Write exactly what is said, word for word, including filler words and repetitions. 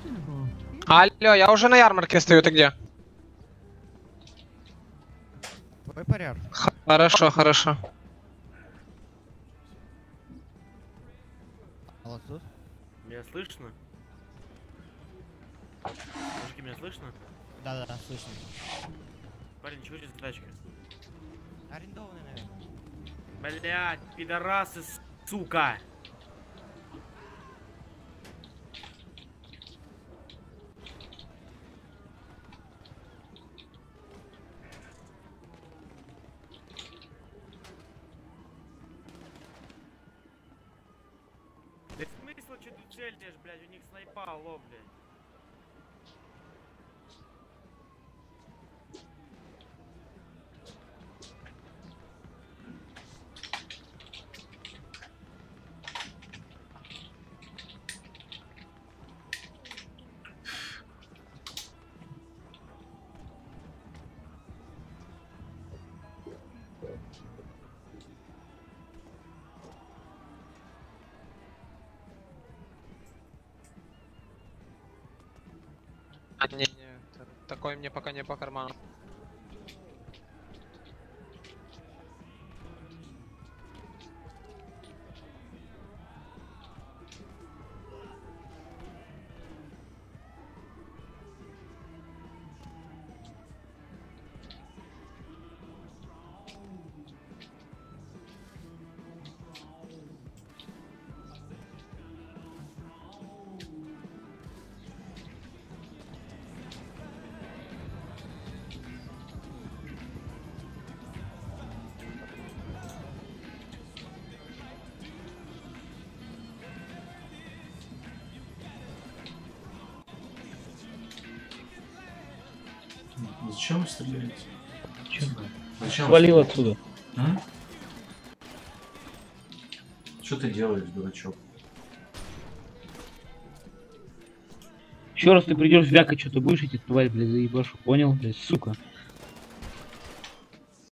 Алло, я уже на ярмарке стою, ты где? Твой порядок. Хорошо, хорошо. Алло, тут? Меня слышно? Мужики, меня слышно? Да-да-да, слышно. Парень, чего здесь тачка? Арендованный, наверное. Блять, пидорасы, сука! Да смысл, что ты цельнешь, блядь, у них снайпа, алло, блядь. А, не, не, такой мне пока не по карману. Зачем вы стреляете? Зачем? Свалил отсюда. А? Что ты делаешь, дурачок? Еще раз ты придешь вякать, что ты будешь эти тварь, блядь, заебашу, понял, блядь, сука.